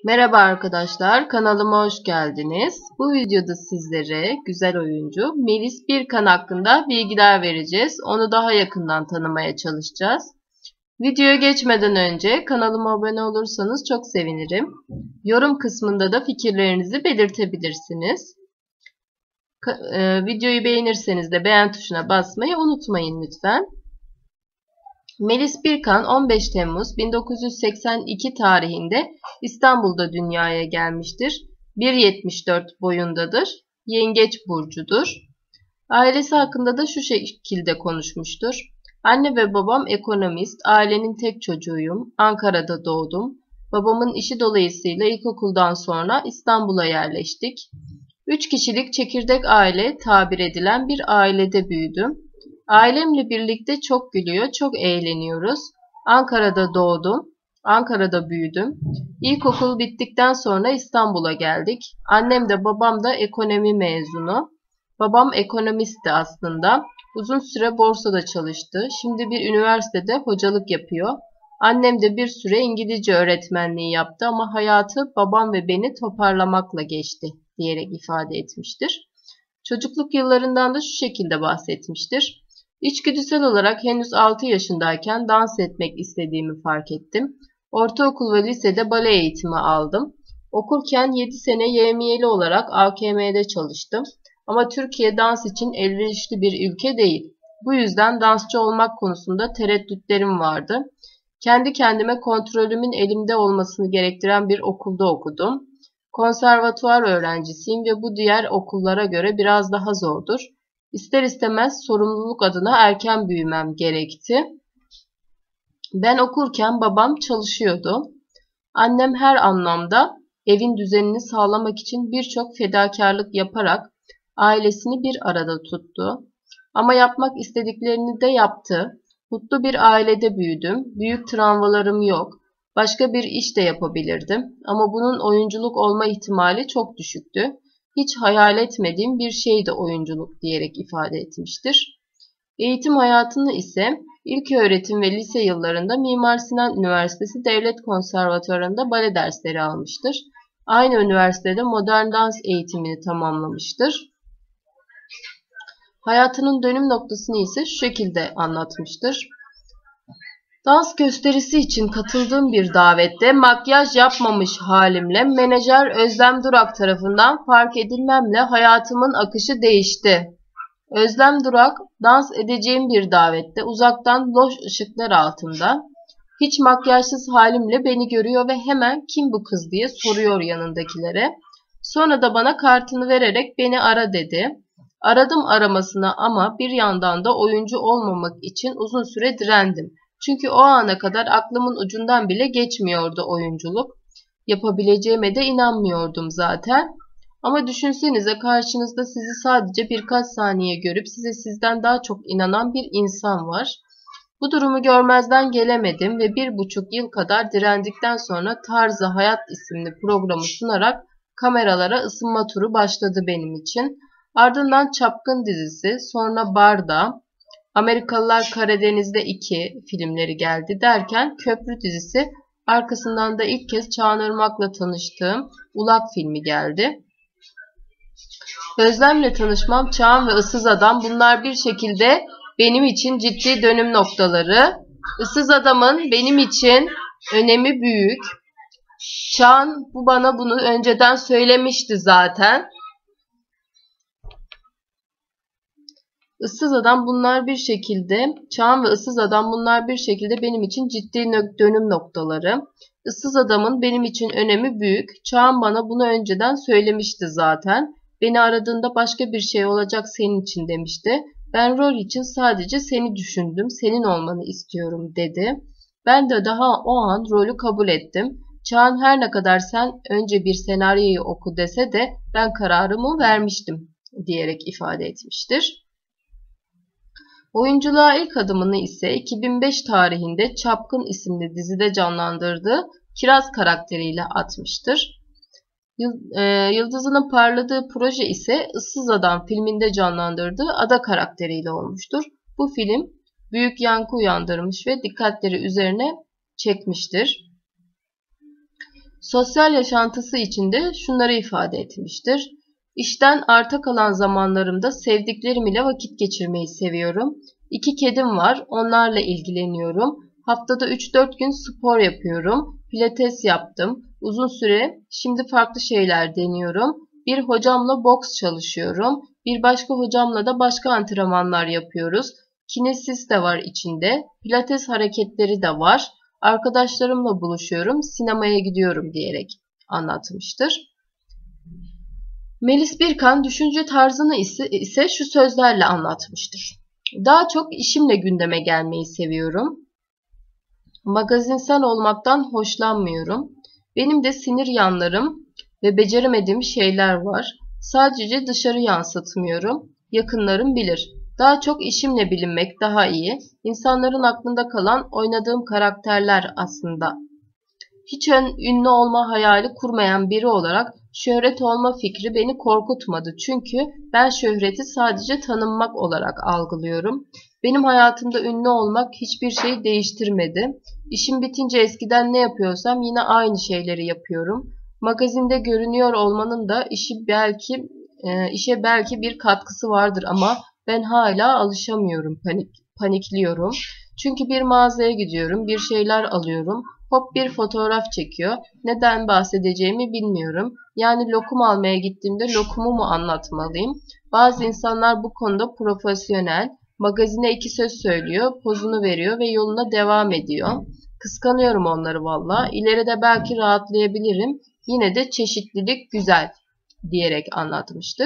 Merhaba arkadaşlar, kanalıma hoş geldiniz. Bu videoda sizlere güzel oyuncu Melis Birkan hakkında bilgiler vereceğiz. Onu daha yakından tanımaya çalışacağız. Videoya geçmeden önce kanalıma abone olursanız çok sevinirim. Yorum kısmında da fikirlerinizi belirtebilirsiniz. Videoyu beğenirseniz de beğen tuşuna basmayı unutmayın lütfen. Melis Birkan 15 Temmuz 1982 tarihinde İstanbul'da dünyaya gelmiştir. 1,74 boyundadır. Yengeç burcudur. Ailesi hakkında da şu şekilde konuşmuştur. Anne ve babam ekonomist, ailenin tek çocuğuyum. Ankara'da doğdum. Babamın işi dolayısıyla ilkokuldan sonra İstanbul'a yerleştik. 3 kişilik çekirdek aile tabir edilen bir ailede büyüdüm. Ailemle birlikte çok gülüyor, çok eğleniyoruz. Ankara'da doğdum, Ankara'da büyüdüm. İlkokul bittikten sonra İstanbul'a geldik. Annem de babam da ekonomi mezunu. Babam ekonomistti aslında. Uzun süre borsada çalıştı. Şimdi bir üniversitede hocalık yapıyor. Annem de bir süre İngilizce öğretmenliği yaptı ama hayatı babam ve beni toparlamakla geçti diyerek ifade etmiştir. Çocukluk yıllarından da şu şekilde bahsetmiştir. İçgüdüsel olarak henüz 6 yaşındayken dans etmek istediğimi fark ettim. Ortaokul ve lisede bale eğitimi aldım. Okurken 7 sene yevmiyeli olarak AKM'de çalıştım. Ama Türkiye dans için elverişli bir ülke değil. Bu yüzden dansçı olmak konusunda tereddütlerim vardı. Kendi kendime kontrolümün elimde olmasını gerektiren bir okulda okudum. Konservatuvar öğrencisiyim ve bu diğer okullara göre biraz daha zordur. İster istemez sorumluluk adına erken büyümem gerekti. Ben okurken babam çalışıyordu. Annem her anlamda evin düzenini sağlamak için birçok fedakarlık yaparak ailesini bir arada tuttu. Ama yapmak istediklerini de yaptı. Mutlu bir ailede büyüdüm. Büyük travmalarım yok. Başka bir iş de yapabilirdim. Ama bunun oyunculuk olma ihtimali çok düşüktü. Hiç hayal etmediğim bir şeydi oyunculuk diyerek ifade etmiştir. Eğitim hayatını ise ilköğretim ve lise yıllarında Mimar Sinan Üniversitesi Devlet Konservatuvarı'nda bale dersleri almıştır. Aynı üniversitede modern dans eğitimini tamamlamıştır. Hayatının dönüm noktasını ise şu şekilde anlatmıştır. Dans gösterisi için katıldığım bir davette makyaj yapmamış halimle menajer Özlem Durak tarafından fark edilmemle hayatımın akışı değişti. Özlem Durak dans edeceğim bir davette uzaktan loş ışıklar altında hiç makyajsız halimle beni görüyor ve hemen kim bu kız diye soruyor yanındakilere. Sonra da bana kartını vererek beni ara dedi. Aradım aramasına ama bir yandan da oyuncu olmamak için uzun süre direndim. Çünkü o ana kadar aklımın ucundan bile geçmiyordu oyunculuk. Yapabileceğime de inanmıyordum zaten. Ama düşünsenize karşınızda sizi sadece birkaç saniye görüp size sizden daha çok inanan bir insan var. Bu durumu görmezden gelemedim ve 1,5 yıl kadar direndikten sonra Tarzı Hayat isimli programı sunarak kameralara ısınma turu başladı benim için. Ardından Çapkın dizisi, sonra Barda, Amerikalılar Karadeniz'de 2 filmleri geldi derken Köprü dizisi, arkasından da ilk kez Çağan Irmak'la tanıştığım Ulak filmi geldi. Özlem'le tanışmam, Çağan ve Issız Adam bunlar bir şekilde benim için ciddi dönüm noktaları. Issız Adam'ın benim için önemi büyük. Çağan bana bunu önceden söylemişti zaten. Issız Adam bunlar bir şekilde, Çağan ve Issız Adam bunlar bir şekilde benim için ciddi dönüm noktaları. Issız Adam'ın benim için önemi büyük. Çağan bana bunu önceden söylemişti zaten. Beni aradığında başka bir şey olacak senin için demişti. Ben rol için sadece seni düşündüm, senin olmanı istiyorum dedi. Ben de daha o an rolü kabul ettim. Çağan her ne kadar sen önce bir senaryoyu oku dese de ben kararımı vermiştim diyerek ifade etmiştir. Oyunculuğa ilk adımını ise 2005 tarihinde Çapkın isimli dizide canlandırdığı Kiraz karakteriyle atmıştır. Yıldızının parladığı proje ise Issız Adam filminde canlandırdığı Ada karakteriyle olmuştur. Bu film büyük yankı uyandırmış ve dikkatleri üzerine çekmiştir. Sosyal yaşantısı içinde şunları ifade etmiştir. İşten arta kalan zamanlarımda sevdiklerim ile vakit geçirmeyi seviyorum. 2 kedim var, onlarla ilgileniyorum. Haftada 3-4 gün spor yapıyorum. Pilates yaptım. Uzun süre şimdi farklı şeyler deniyorum. Bir hocamla boks çalışıyorum. Bir başka hocamla da başka antrenmanlar yapıyoruz. Kinesis de var içinde. Pilates hareketleri de var. Arkadaşlarımla buluşuyorum, sinemaya gidiyorum diyerek anlatmıştır. Melis Birkan düşünce tarzını ise şu sözlerle anlatmıştır. Daha çok işimle gündeme gelmeyi seviyorum. Magazinsel olmaktan hoşlanmıyorum. Benim de sinir yanlarım ve beceremediğim şeyler var. Sadece dışarı yansıtmıyorum. Yakınlarım bilir. Daha çok işimle bilinmek daha iyi. İnsanların aklında kalan oynadığım karakterler aslında. Hiç ünlü olma hayali kurmayan biri olarak şöhret olma fikri beni korkutmadı. Çünkü ben şöhreti sadece tanınmak olarak algılıyorum. Benim hayatımda ünlü olmak hiçbir şey değiştirmedi. İşim bitince eskiden ne yapıyorsam yine aynı şeyleri yapıyorum. Magazinde görünüyor olmanın da işe belki bir katkısı vardır ama ben hala alışamıyorum, panikliyorum. Çünkü bir mağazaya gidiyorum, bir şeyler alıyorum. Hop bir fotoğraf çekiyor. Neden bahsedeceğimi bilmiyorum. Yani lokum almaya gittiğimde lokumu mu anlatmalıyım? Bazı insanlar bu konuda profesyonel. Magazine 2 söz söylüyor, pozunu veriyor ve yoluna devam ediyor. Kıskanıyorum onları valla. İleride belki rahatlayabilirim. Yine de çeşitlilik güzel diyerek anlatmıştır.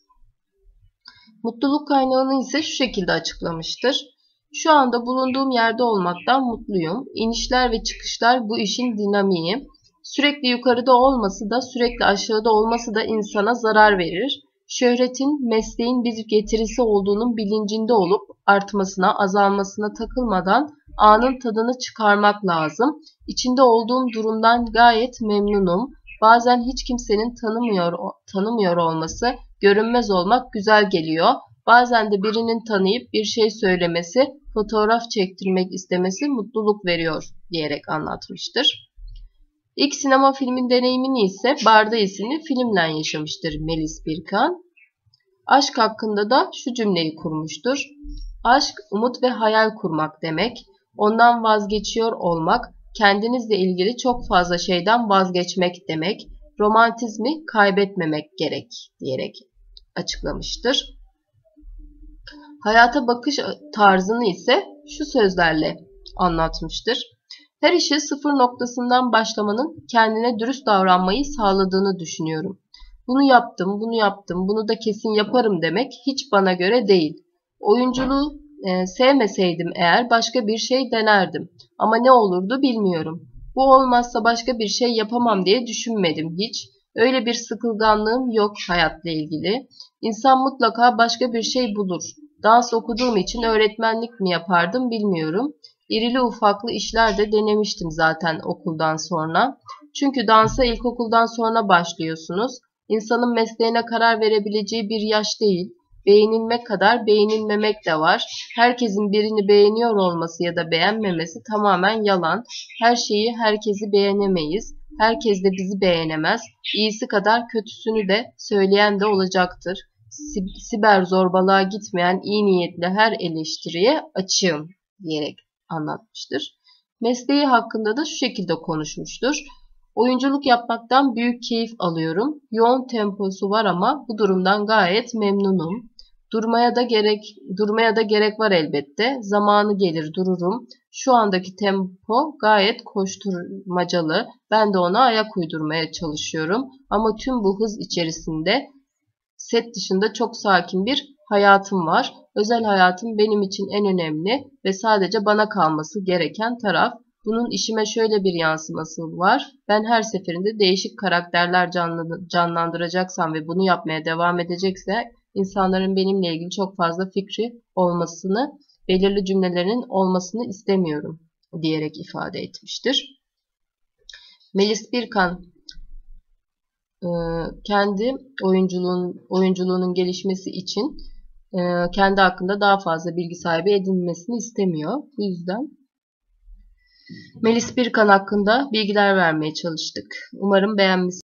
Mutluluk kaynağını ise şu şekilde açıklamıştır. Şu anda bulunduğum yerde olmaktan mutluyum. İnişler ve çıkışlar bu işin dinamiği. Sürekli yukarıda olması da sürekli aşağıda olması da insana zarar verir. Şöhretin, mesleğin bir getirisi olduğunun bilincinde olup artmasına, azalmasına takılmadan anın tadını çıkarmak lazım. İçinde olduğum durumdan gayet memnunum. Bazen hiç kimsenin tanımıyor olması, görünmez olmak güzel geliyor. Bazen de birinin tanıyıp bir şey söylemesi, fotoğraf çektirmek istemesi mutluluk veriyor diyerek anlatmıştır. İlk sinema filmin deneyimini ise Barda isimli filmle yaşamıştır Melis Birkan. Aşk hakkında da şu cümleyi kurmuştur. Aşk, umut ve hayal kurmak demek. Ondan vazgeçiyor olmak, kendinizle ilgili çok fazla şeyden vazgeçmek demek. Romantizmi kaybetmemek gerek diyerek açıklamıştır. Hayata bakış tarzını ise şu sözlerle anlatmıştır. Her işe sıfır noktasından başlamanın kendine dürüst davranmayı sağladığını düşünüyorum. Bunu yaptım, bunu yaptım, bunu da kesin yaparım demek hiç bana göre değil. Oyunculuğu sevmeseydim eğer başka bir şey denerdim. Ama ne olurdu bilmiyorum. Bu olmazsa başka bir şey yapamam diye düşünmedim hiç. Öyle bir sıkılganlığım yok hayatla ilgili. İnsan mutlaka başka bir şey bulur. Dans okuduğum için öğretmenlik mi yapardım bilmiyorum. İrili ufaklı işler de denemiştim zaten okuldan sonra. Çünkü dansa ilkokuldan sonra başlıyorsunuz. İnsanın mesleğine karar verebileceği bir yaş değil. Beğenilmek kadar beğenilmemek de var. Herkesin birini beğeniyor olması ya da beğenmemesi tamamen yalan. Her şeyi herkesi beğenemeyiz. Herkes de bizi beğenemez. İyisi kadar kötüsünü de söyleyen de olacaktır. Siber zorbalığa gitmeyen iyi niyetli her eleştiriye açığım diyerek anlatmıştır. Mesleği hakkında da şu şekilde konuşmuştur. Oyunculuk yapmaktan büyük keyif alıyorum. Yoğun temposu var ama bu durumdan gayet memnunum. Durmaya da gerek var elbette. Zamanı gelir dururum. Şu andaki tempo gayet koşturmacalı. Ben de ona ayak uydurmaya çalışıyorum. Ama tüm bu hız içerisinde set dışında çok sakin bir hayatım var. Özel hayatım benim için en önemli ve sadece bana kalması gereken taraf. Bunun işime şöyle bir yansıması var. Ben her seferinde değişik karakterler canlandıracaksam ve bunu yapmaya devam edecekse insanların benimle ilgili çok fazla fikri olmasını, belirli cümlelerin olmasını istemiyorum diyerek ifade etmiştir. Melis Birkan kendi oyunculuğunun gelişmesi için kendi hakkında daha fazla bilgi sahibi edinmesini istemiyor. Bu yüzden Melis Birkan hakkında bilgiler vermeye çalıştık. Umarım beğenmişsiniz.